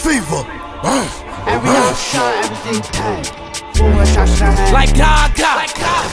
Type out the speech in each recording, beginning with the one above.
fever. Every other shot, everything tight. 4 shots in the head. Like God, like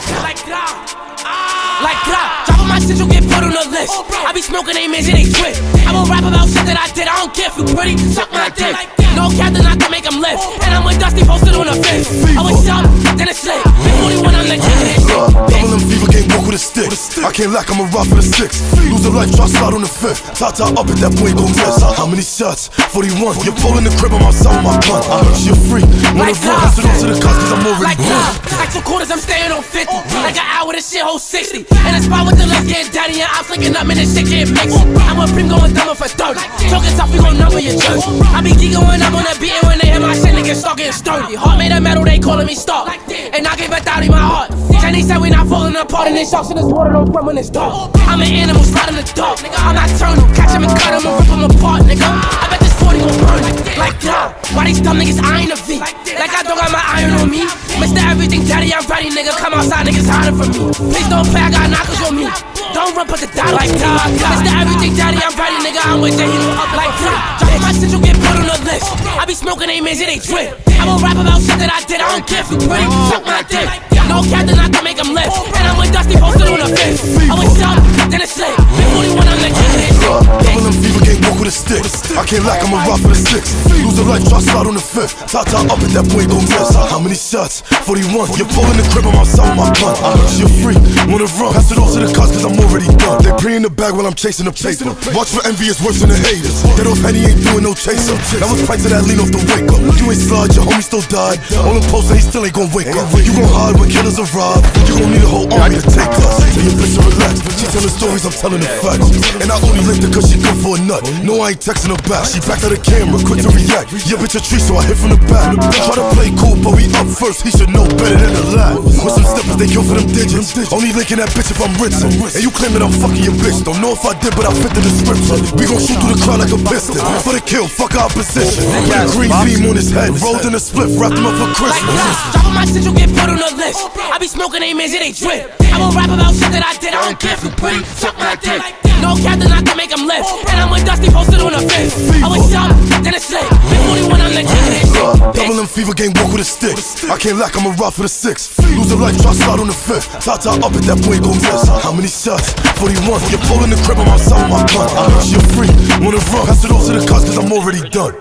God. Dropping my shit, you get put on the list. I be smoking they mans, it ain't twit. I will rap about shit that I did. I don't care if you pretty, suck my dick. No captain, I can make them live. And I'm with Dusty posted on the fifth. I was young, then it's lit. Big 41, I'm legit. Double M fever, can't walk with a stick. I can't lack, I'ma ride for the 6. Lose a life, try slide on the 5th. Tata up at that point, gon' miss. How many shots? 41. You're pulling the crib, I'm outside with my gun. I heard you're free. Wanna run, pass it on to the cops, cause I'm already like 2 quarters, I'm staying on 50. Like an hour, this shit hold 60. In a spot with the left, getting daddy, and I'm flicking up, and this shit getting mixed. I'm a prim going dumber for 30. Talking tough, we gon' number your church. I be geeking when I'm on the beat, and when they hear my shit, niggas start getting sturdy. Heart made of metal, they calling me Stark. And I gave a thotty my heart. Jenny said we not falling apart, and they sharks in this water don't swim when it's dark. I'm an animal, slide in the dark, nigga. I'm nocturnal, catch him and cut him and rip him apart, nigga. I bet this 40 gon' burn like that. Why these dumb niggas eyeing a V? Like I don't got my iron on me. Mr. Everything, daddy, I'm ready, nigga. Come outside, niggas hiding from me. Please don't play, I got knockers on me. Don't run, put the dot like that. Mr. Everything, daddy, I'm ready, nigga. I'm with the hero up like that. Dropping my shit, you get put on the list. I be smoking they mans, it ain't drip. I will rap about shit that I did. I don't care if you pretty, suck my dick. No captain, I can make them live. And I'm with Dusty posted on the 5th. I was young, then it's lit. Big 41, I'm legit. Double M fever, can't walk with a stick. I can't lack, I'ma ride for the 6. Lose a life, try slide on the 5th. Tata up at that point, gon' miss. How many shots? 41. You're pulling the crib, I'm outside with my gun. I heard you're free, wanna run, pass it on to the cops, cause I'm already done. They pre in the bag while I'm chasing the paper. Watch for envy, it's worse than the haters. That old Henny ain't doing no chaser. That was price of that lean off the wake up. You ain't slide, your homie still died. All them posts, he still ain't gon' wake up. You gon' hide when killers arrive. You gon' need a whole army to take us. Tell your bitch to relax. She telling stories, I'm telling the facts. And I only linked her cause she good for a nut. No, I ain't texting her back. She back to the camera, quick to react. Your bitch a tree, so I hit from the back. Try to play cool, but we up first. He should know better than the last. With some steppers, they kill for them digits. Only linking that bitch if I'm rich. And you claim that I'm fucking your bitch. Don't know if I did, but I fit the description. We gon' shoot through the crowd like a piston. For the kill, fuck our position. Put a green beam on his head. Rolled in a split, wrapped him up for Christmas. Dropping my shit, you get put on the list. I be smoking they mans, it ain't drip. I will rap about shit that I did. I don't care if you pretty, suck my dick. No captain, I can make them live. And I'm with Dusty posted on the 5th. I was young, then it's lit. Big 41, I'm legit. Double M fever, can't walk with a stick. I can't lack, I'ma ride for the 6. Lose a life, try slide on the 5th. Tata up at that point, gon' miss. How many shots? 41. You're pulling the crib, I'm outside with my gun. I heard you're free, wanna run, pass it on to the cops, cause I'm already done.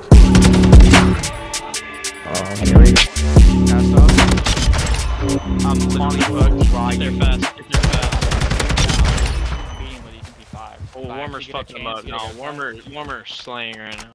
Here we go. I'm literally right. They're fast. They're fast. Oh, Warmer's fucking him up. No, Warmer's slaying right now.